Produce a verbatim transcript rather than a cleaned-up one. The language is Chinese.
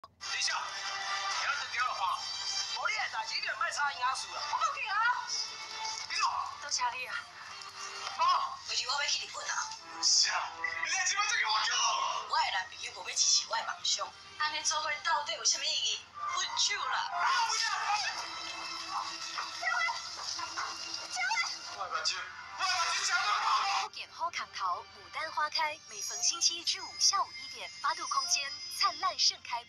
李笑，不要再掉了话，无你的代志，你就莫插银行事了。我不去啊！你讲， 多谢你啊。 妈， 就是我要去日本啊。 是啊，你今仔就给我讲。 我的男朋友无要支持我的梦想，安尼做伙到底有啥物意义？分手啦！ 不要不要！我把酒，我把酒抢了！ 不点后砍头，牡丹花开。每逢星期一至五下午一点，八度空间灿烂盛开。